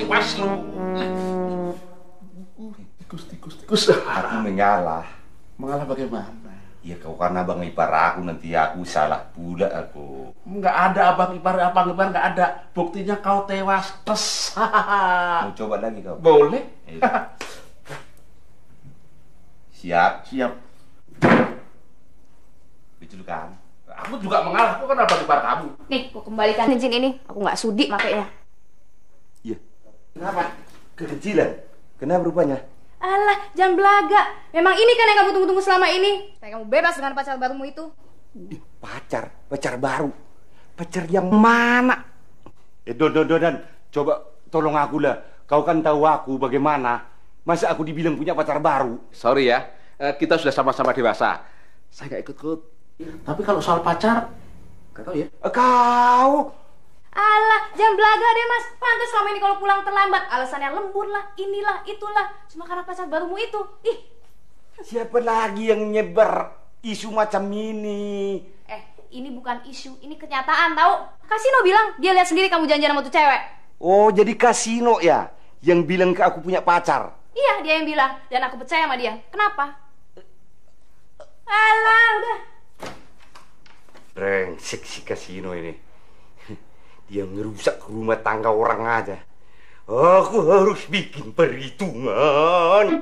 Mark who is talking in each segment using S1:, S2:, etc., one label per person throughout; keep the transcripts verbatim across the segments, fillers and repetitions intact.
S1: tewas lu. Tikus, tikus, tikus.
S2: Aku mengalah.
S1: Mengalah bagaimana?
S2: Ya kau kan abang ipar aku, nanti aku salah pula aku.
S1: Nggak ada abang ipar, abang ipar nggak ada. Buktinya kau tewas. Tes.
S2: Mau coba lagi kau?
S1: Boleh.
S2: Siap.
S1: Siap.
S2: Betul kan?
S1: Aku juga mengalah. Aku kan abang ipar kamu.
S3: Nih, aku kembalikan cincin ini. Aku nggak sudi makainya.
S2: Iya.
S1: Kenapa?
S2: Kekecilan. Kenapa rupanya?
S3: Alah, jangan belaga. Memang ini kan yang kamu tunggu-tunggu selama ini. Supaya kamu bebas dengan pacar barumu itu.
S2: Pacar? Pacar baru? Pacar yang mana? Eh, Don, Don, Don, Dan. Coba tolong aku lah. Kau kan tahu aku bagaimana. Masa aku dibilang punya pacar baru?
S1: Sorry ya, kita sudah sama-sama dewasa. Saya nggak ikut-ikut. Tapi kalau soal pacar, nggak tahu ya.
S2: Kau?
S3: Alah, jangan belaga deh mas. Pantas selama ini kalau pulang terlambat, alasannya lembur lah, inilah, itulah. Cuma karena pacar barumu itu. Ih.
S2: Siapa lagi yang nyebar isu macam ini?
S3: Eh, ini bukan isu, ini kenyataan tahu. Kasino bilang dia lihat sendiri kamu janjian sama tuh cewek.
S2: Oh, jadi Kasino ya yang bilang ke aku punya pacar?
S3: Iya, dia yang bilang dan aku percaya sama dia. Kenapa? Alah, udah.
S2: Brengsek si Kasino ini. Dia ngerusak rumah tangga orang aja. Aku harus bikin perhitungan.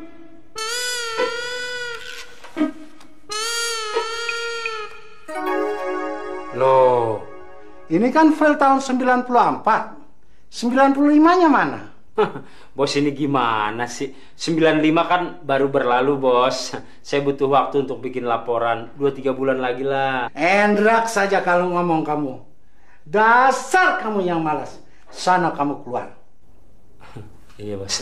S4: Loh, ini kan file tahun sembilan puluh empat. sembilan puluh lima-nya mana?
S5: Bos ini gimana sih? sembilan puluh lima kan baru berlalu, bos. Saya butuh waktu untuk bikin laporan. dua tiga bulan lagi lah.
S4: Endrak saja kalau ngomong kamu. Dasar kamu yang malas. Sana kamu keluar.
S5: Iya, bos.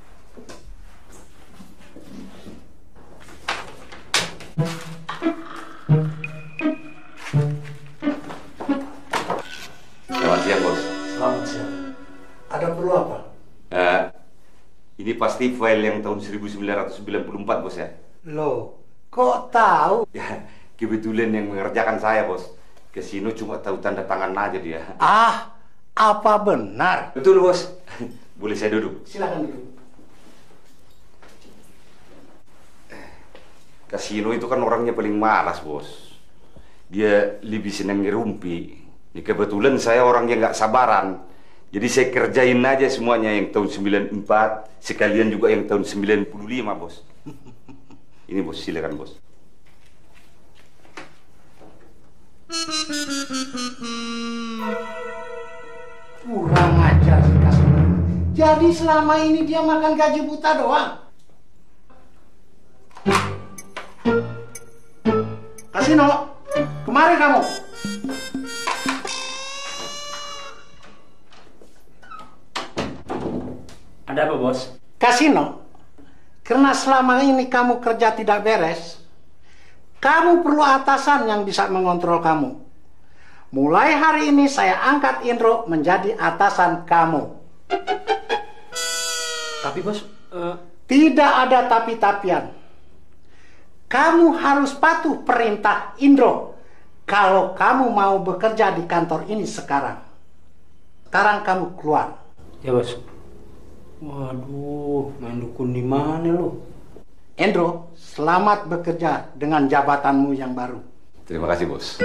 S2: Selamat siang, bos.
S4: Selamat siang. Ada perlu apa?
S2: Uh, ini pasti file yang tahun seribu sembilan ratus sembilan puluh empat, bos ya?
S4: Loh, kok tahu?
S2: Ya, kebetulan yang mengerjakan saya, bos. Kasino cuma tahu tanda tangan aja dia.
S4: Ah, apa benar?
S2: Betul, bos. Boleh saya duduk?
S4: Silakan duduk.
S2: Kasino itu kan orangnya paling malas, bos. Dia lebih senang ngerumpi. Ini kebetulan saya orangnya nggak sabaran. Jadi saya kerjain aja semuanya yang tahun sembilan puluh empat, sekalian juga yang tahun sembilan puluh lima, bos. Ini, bos, silakan, bos.
S4: Kurang ajar si Kasino. Jadi selama ini dia makan gaji buta doang. Kasino, kemari kamu.
S5: Ada apa, bos?
S4: Kasino, karena selama ini kamu kerja tidak beres, kamu perlu atasan yang bisa mengontrol kamu. Mulai hari ini saya angkat Indro menjadi atasan kamu.
S5: Tapi, bos, uh...
S4: tidak ada tapi-tapian. Kamu harus patuh perintah Indro kalau kamu mau bekerja di kantor ini sekarang. Sekarang kamu keluar.
S5: Ya, bos. Waduh, main dukun di mana lo?
S4: Indro, selamat bekerja dengan jabatanmu yang baru.
S2: Terima kasih, bos.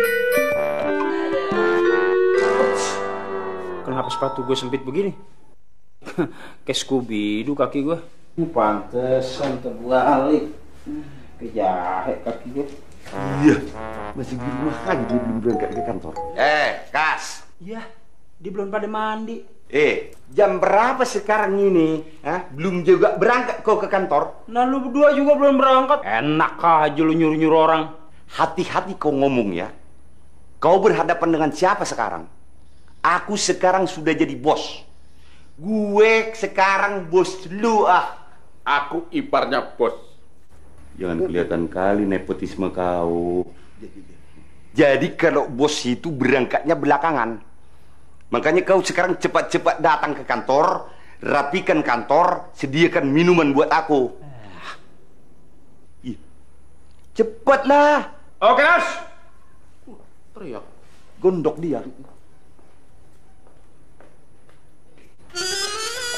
S5: Kenapa sepatu gue sempit begini? Kayak Scooby-Doo kaki gue.
S6: Pantesan terbalik. Kejahit kaki gue.
S2: Iya, masih di rumah aja dia belum berangkat ke kantor. Eh, Kas.
S5: Iya, dia belum pada mandi.
S2: Eh, jam berapa sekarang ini? Hah? Belum juga berangkat kau ke kantor?
S5: Nah, lu berdua juga belum berangkat. Enak aja lu nyuruh-nyuruh orang.
S2: Hati-hati kau ngomong ya. Kau berhadapan dengan siapa sekarang? Aku sekarang sudah jadi bos. Gue sekarang bos lu ah.
S1: Aku iparnya bos.
S2: Jangan kelihatan kali nepotisme kau. Jadi kalau bos itu berangkatnya belakangan. Makanya kau sekarang cepat-cepat datang ke kantor, rapikan kantor, sediakan minuman buat aku. Ih, cepatlah.
S1: Oke, Mas. Uh, teriak.
S2: Gondok dia.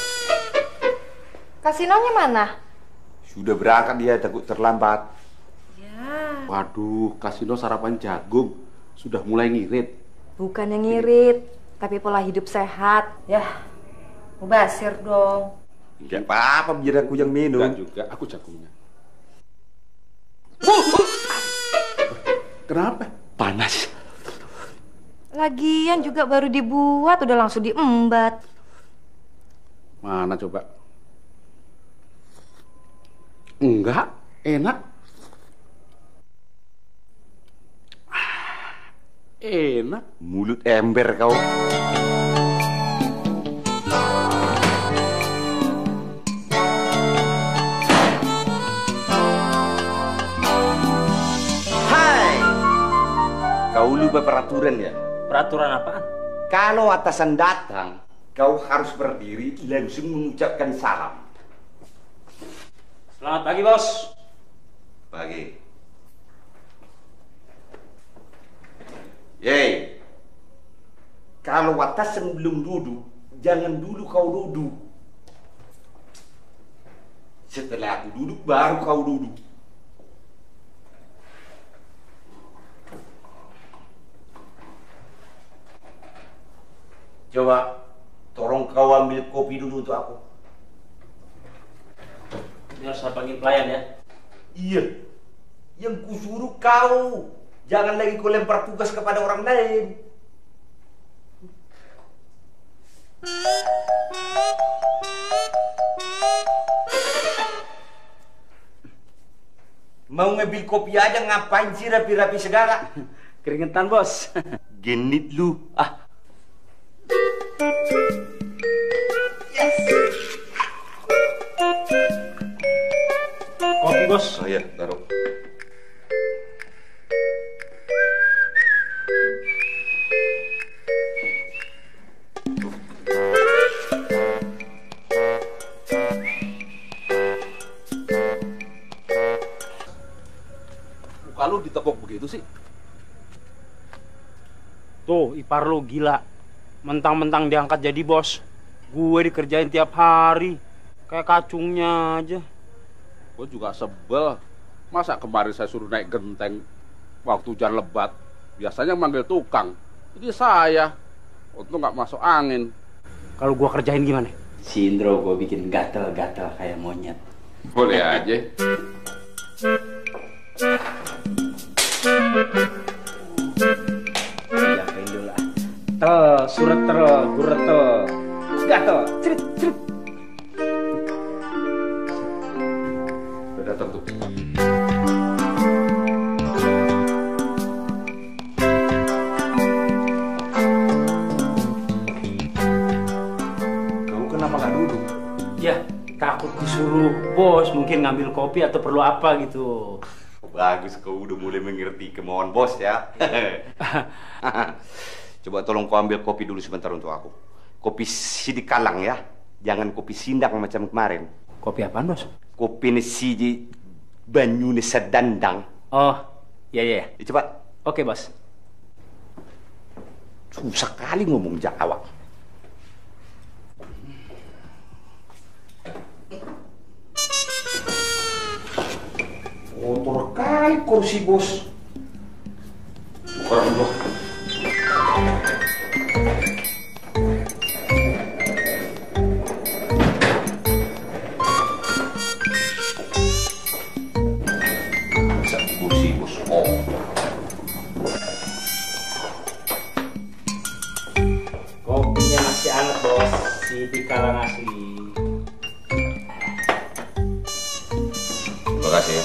S3: Kasinonya mana?
S2: Sudah berangkat dia, takut terlambat.
S3: Ya.
S1: Waduh, kasino sarapan jagung. Sudah mulai ngirit.
S3: Bukan yang ngirit, tapi pola hidup sehat. Ya, mubazir dong.
S2: Enggak apa-apa, biar aku yang minum.
S1: Enggak juga, aku jagungnya. Kenapa?
S2: Panas.
S3: Lagian juga baru dibuat, udah langsung diembat.
S1: Mana coba? Enggak, enak. Enak.
S2: Mulut ember kau. Hai. Kau lupa peraturan ya?
S5: Peraturan apaan?
S2: Kalau atasan datang, kau harus berdiri langsung mengucapkan salam.
S5: Selamat pagi, Bos.
S2: Pagi. Yeay. Kalau atasan belum duduk, jangan dulu kau duduk. Setelah aku duduk, baru kau duduk. Coba, tolong kau ambil kopi dulu untuk aku.
S5: Ini harus saya panggil pelayan ya.
S2: Iya, yang kusuruh kau. Jangan lagi kau lempar tugas kepada orang lain. Mau ngambil kopi aja, ngapain sih rapi-rapi segala?
S5: Keringetan, Bos.
S2: Genit lu.
S5: Ah, kopi, Bos.
S2: Oh iya, taruh.
S1: Muka lu ditekuk begitu sih?
S5: Tuh, ipar lu gila. Mentang-mentang diangkat jadi bos. Gue dikerjain tiap hari. Kayak kacungnya aja.
S1: Gue juga sebel. Masa kemarin saya suruh naik genteng waktu hujan lebat. Biasanya manggil tukang. Ini saya. Untung nggak masuk angin.
S5: Kalau gue kerjain gimana?
S6: Si Indro gue bikin gatel-gatel kayak monyet.
S1: Boleh aja.
S6: Yakin dulu lah. Tel, surat tel, guret tel. Gatel, cerit, cerit.
S1: Udah datang tuh.
S2: Kau kenapa nggak duduk?
S5: Ya, takut disuruh bos mungkin ngambil kopi atau perlu apa gitu.
S2: Bagus, kau udah mulai mengerti kemauan bos ya. Coba tolong kau ambil kopi dulu sebentar untuk aku. Kopi sidik kalang ya, jangan kopi sindang macam kemarin.
S5: Kopi apaan, Bos?
S2: Kopi ini siji banyu ini sedandang.
S5: Oh, iya iya.
S2: Ya, coba.
S5: Oke, Bos.
S2: Susah kali ngomong Jawa. Kotor kali kursi bos. Tukar dulu. Masa kursi bos. Oh.
S5: Kopinya masih hangat, Bos. Si Dikalang asli.
S2: Terima kasih ya.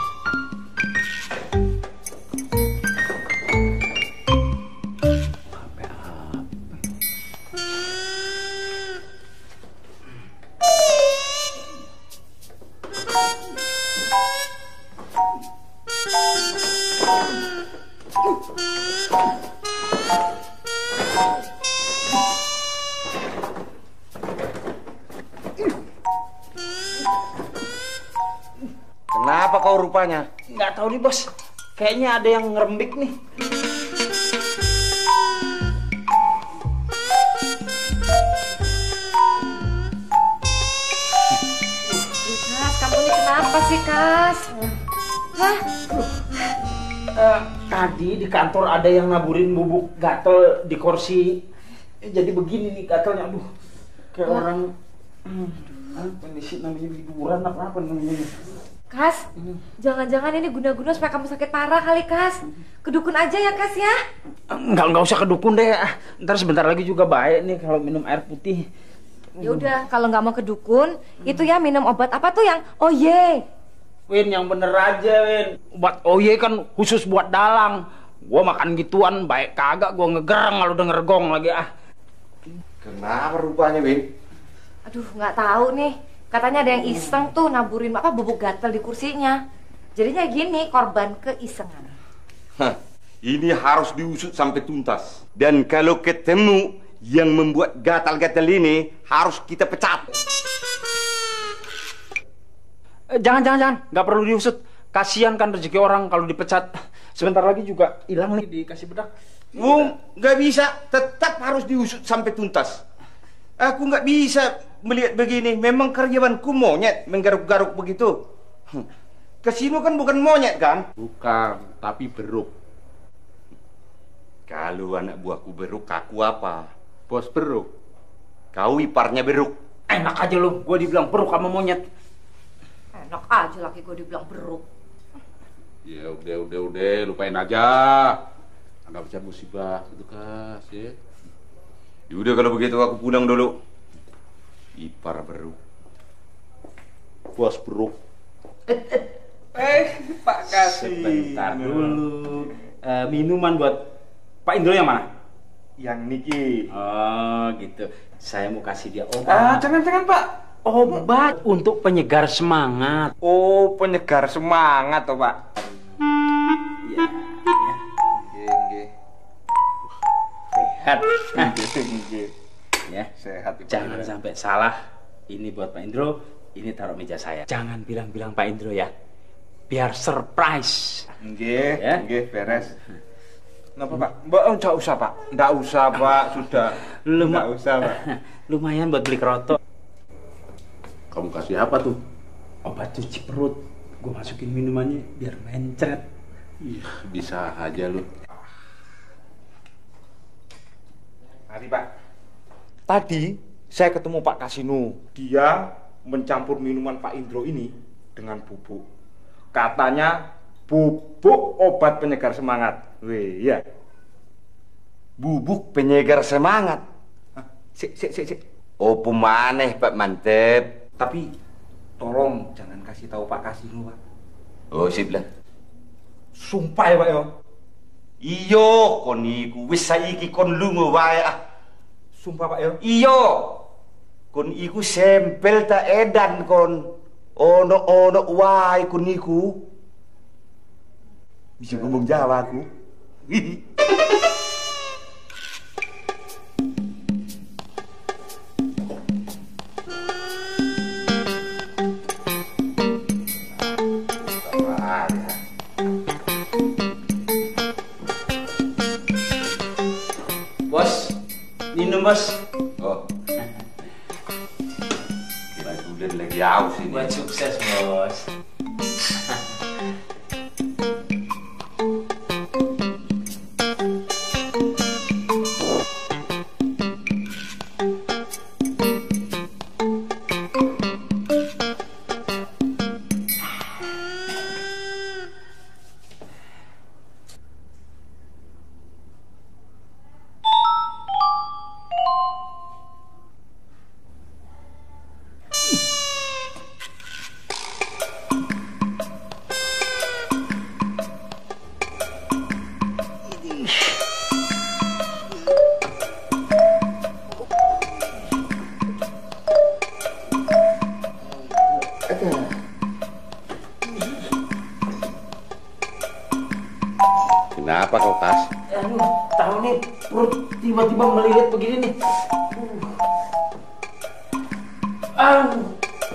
S2: Kenapa kau rupanya?
S5: Nggak tahu nih, Bos. Kayaknya ada yang ngerembik nih.
S3: Kenapa sih, Kas? Hah?
S6: Uh, tadi di kantor ada yang naburin bubuk gatel di kursi. Eh, jadi begini nih gatelnya, aduh. Kayak oh. orang hmm, apa nih sih namanya liburan apa apa namanya.
S3: Kas, jangan-jangan ini guna-guna supaya kamu sakit parah kali, Kas. Kedukun aja ya, Kas ya?
S6: Enggak, enggak usah kedukun deh. Ntar sebentar lagi juga baik nih kalau minum air putih.
S3: Ya udah, kalau nggak mau kedukun, hmm. itu ya minum obat apa tuh yang Oye?
S6: Win, yang bener aja, Win. Obat Oye kan khusus buat dalang. Gua makan gituan baik kagak, gua ngegerang kalau denger gong lagi ah.
S2: Kenapa rupanya, Win?
S3: Aduh, nggak tahu nih. Katanya ada yang iseng tuh naburin apa bubuk gatel di kursinya. Jadinya gini, korban keisengan.
S2: Hah, ini harus diusut sampai tuntas. Dan kalau ketemu yang membuat gatal-gatal ini, harus kita pecat.
S6: Eh, jangan, jangan, jangan. Nggak perlu diusut. Kasihan kan rezeki orang kalau dipecat. Sebentar lagi juga hilang nih, dikasih bedak.
S2: Wong, nggak bisa. Tetap harus diusut sampai tuntas. Aku nggak bisa melihat begini. Memang karyawanku monyet menggaruk-garuk begitu. Kesini kan bukan monyet kan?
S1: Bukan, tapi beruk.
S2: Kalau anak buahku beruk, aku apa?
S1: Bos beruk.
S2: Kau iparnya beruk.
S6: Enak aja lo, gue dibilang beruk sama monyet.
S3: Enak aja laki gue dibilang beruk.
S1: Ya udah, udah, udah, lupain aja. Anggap aja musibah, gitu Kas, ya.
S2: Yaudah kalau begitu aku pulang dulu. Ipar beruk.
S1: Bos beruk.
S6: Eh, eh, eh Pak Kasih. Sebentar dulu. Uh, minuman buat Pak Indro yang mana?
S2: Yang Niki.
S6: Oh gitu. Saya mau kasih dia obat.
S2: Ah, jangan-jangan Pak.
S6: Obat untuk penyegar semangat.
S2: Oh, penyegar semangat toh Pak.
S6: Iya.
S2: Nggih, nggih.
S6: Sehat.
S2: Nggih.
S6: Ya.
S2: Sehat.
S6: Jangan ya. Sampai salah. Ini buat Pak Indro. Ini taruh meja saya. Jangan bilang-bilang Pak Indro ya. Biar surprise.
S2: Nggih,
S6: ya?
S2: Nggih, beres. Kenapa Pak? Mbak, oh, enggak usah Pak. Enggak usah Pak, sudah.
S6: Luma...
S2: Enggak usah Pak.
S6: Lumayan buat beli kerotok.
S1: Kamu kasih apa tuh?
S6: Obat cuci perut. Gue masukin minumannya biar mencret.
S1: Ih, bisa aja lu.
S2: Mari Pak. Tadi saya ketemu Pak Kasino. Dia mencampur minuman Pak Indro ini dengan bubuk. Katanya bubuk obat penyegar semangat. Weh, ya. Bubuk penyegar semangat. Hah? Sik, sik, sik, sik. Oh, pemaneh Pak Mantep. Tapi tolong jangan kasih tahu Pak Kasino, Pak. Oh, sip lah. Sumpah ya, Pak ya. Iyo, kon iku wis saiki kon lunga wae ah. Sumpah Pak ya. Iyo. Kon iku sempel ta edan kon. Ono-ono wae kon iku. Bisa ngomong Jawa aku.
S6: Bos, minum bos.
S2: Oh. Kita udah lagi aus ini.
S6: Buat sukses bos.
S2: Kenapa kau Kas?
S6: Aduh, tahu nih perut tiba-tiba melilit begini nih. Uh. Aduh.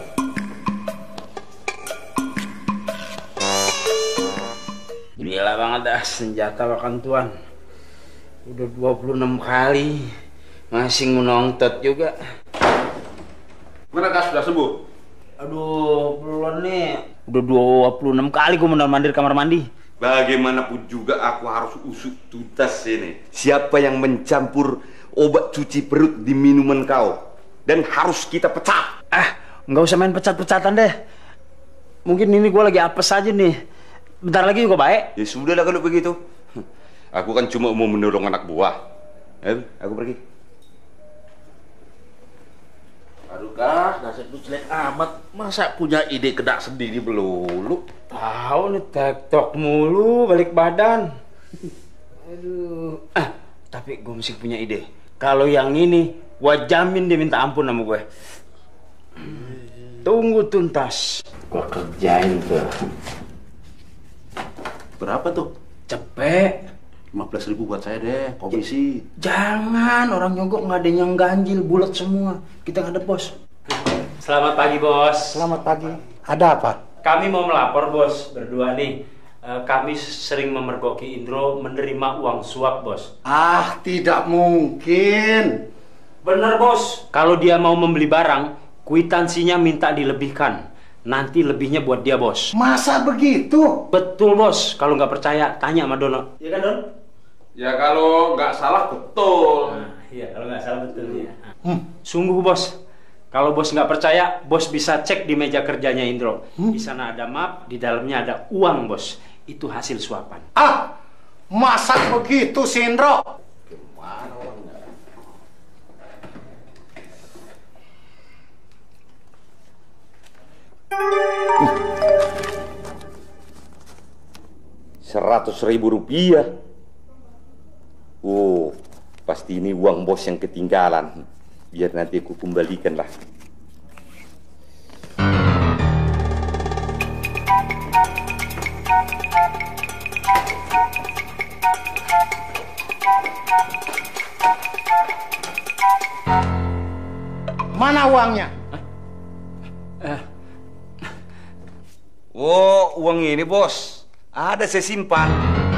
S6: Gila banget dah senjata makan tuan. Udah dua puluh enam kali masih ngontot juga.
S1: Mana Kas, sudah sembuh?
S6: Aduh, belum nih. Udah dua puluh enam kali gue mondar-mandir kamar mandi.
S2: Bagaimanapun juga aku harus usut tuntas ini. Siapa yang mencampur obat cuci perut di minuman kau? Dan harus kita pecat.
S6: Ah, nggak usah main pecat-pecatan deh. Mungkin ini gue lagi apes aja nih. Bentar lagi juga baik.
S2: Ya sudahlah kalau begitu. Aku kan cuma mau menolong anak buah. Eh, aku pergi.
S1: Aduh kak, nasib lu jelek amat. Masa punya ide kedak sendiri belulu?
S5: Tahu nih tektok mulu balik badan. Aduh. Ah, tapi gue mesti punya ide. Kalau yang ini, gue jamin dia minta ampun sama gue. Tunggu tuntas. Gue kerjain tuh.
S1: Berapa tuh?
S5: Cepet.
S1: lima belas ribu buat saya deh, komisi.
S6: Jangan, orang nyogok nggak ada yang ganjil, bulat semua. Kita nggak ada bos.
S5: Selamat pagi bos.
S4: Selamat pagi. Ada apa?
S5: Kami mau melapor bos, berdua nih. E, kami sering memergoki Indro menerima uang suap bos.
S4: Ah, tidak mungkin.
S5: Bener bos. Kalau dia mau membeli barang, kwitansinya minta dilebihkan. Nanti lebihnya buat dia bos.
S4: Masa begitu?
S5: Betul bos. Kalau nggak percaya, tanya sama Dono. Iya kan Don?
S1: Ya kalau nggak salah betul.
S5: Nah, iya kalau nggak salah betul ya. Hmm. Sungguh bos. Kalau bos nggak percaya, bos bisa cek di meja kerjanya Indro. Hmm? Di sana ada map, di dalamnya ada uang bos. Itu hasil suapan.
S4: Ah, masa begitu si Indro?
S2: Seratus ribu rupiah. Oh, pasti ini uang bos yang ketinggalan. Biar nanti aku kembalikan lah.
S4: Mana uangnya?
S2: Eh. Oh, uang ini bos. Ada saya simpan.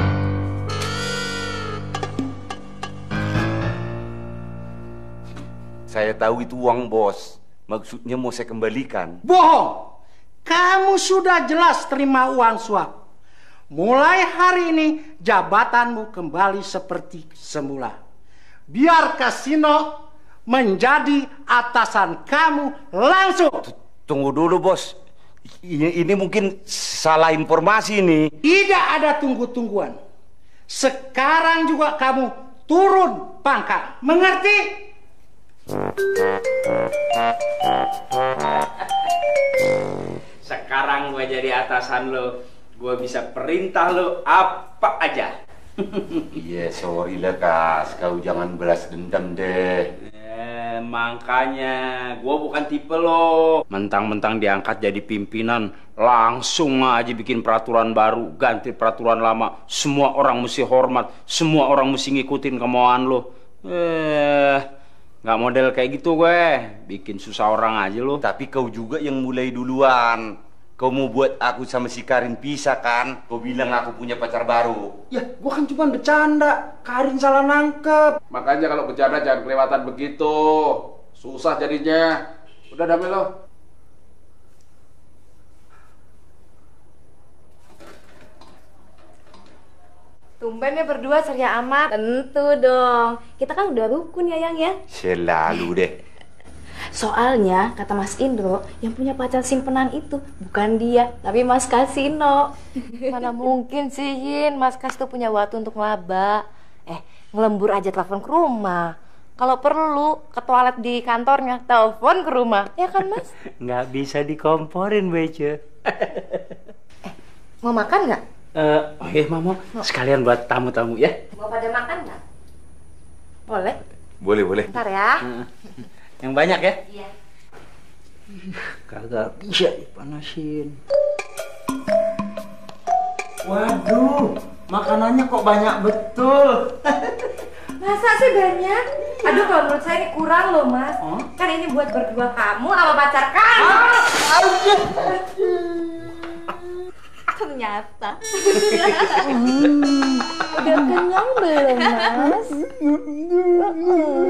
S2: Saya tahu itu uang bos. Maksudnya mau saya kembalikan.
S4: Bohong. Kamu sudah jelas terima uang suap. Mulai hari ini jabatanmu kembali seperti semula. Biar kasino menjadi atasan kamu langsung.
S2: Tunggu dulu bos. Ini, ini mungkin salah informasi ini.
S4: Tidak ada tunggu-tungguan. Sekarang juga kamu turun pangkat. Mengerti?
S5: Sekarang gue jadi atasan lo. Gue bisa perintah lo apa aja.
S2: Iya, sorry lah Kas. Kau jangan balas dendam deh.
S5: Eh, makanya gue bukan tipe lo. Mentang-mentang diangkat jadi pimpinan, langsung aja bikin peraturan baru, ganti peraturan lama. Semua orang mesti hormat, semua orang mesti ngikutin kemauan lo. Eh, nggak model kayak gitu gue. Bikin susah orang aja lo.
S2: Tapi kau juga yang mulai duluan. Kau mau buat aku sama si Karin pisah kan? Kau bilang aku punya pacar baru.
S6: Ya, gua kan cuma bercanda. Karin salah nangkep.
S1: Makanya kalau bercanda jangan kelewatan begitu. Susah jadinya. Udah damai lo.
S3: Tumben ya berdua ceria amat. Tentu dong. Kita kan udah rukun ya Yang ya.
S2: Selalu deh.
S3: Soalnya kata Mas Indro yang punya pacar simpenan itu bukan dia, tapi Mas Kasino. Mana mungkin sih Yin, Mas Kas tuh punya waktu untuk ngelaba. Eh, ngelembur aja telepon ke rumah. Kalau perlu ke toilet di kantornya, telepon ke rumah. Ya kan Mas?
S5: Nggak bisa dikomporin Bece.
S3: Eh, mau makan nggak?
S5: Uh, oh iya Mama, sekalian buat tamu-tamu ya.
S3: Mau pada makan nggak? Boleh?
S2: Boleh, boleh.
S3: Bentar ya.
S5: Yang banyak ya?
S3: Iya.
S6: Kagak bisa dipanasin. Waduh, makanannya kok banyak betul.
S3: Masa sih banyak? Aduh, kalau menurut saya ini kurang loh Mas.
S6: Oh?
S3: Kan ini buat berdua kamu sama pacar kamu.
S6: Ah, aja.
S3: Ternyata. hmm, udah kenyang belum Mas?